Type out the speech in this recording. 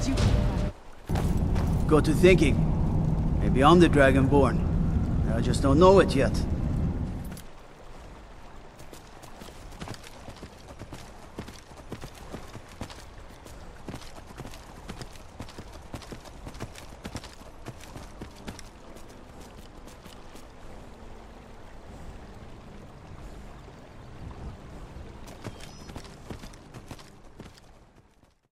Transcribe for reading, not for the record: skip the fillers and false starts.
you... Got to thinking. Maybe I'm the Dragonborn. I just don't know it yet.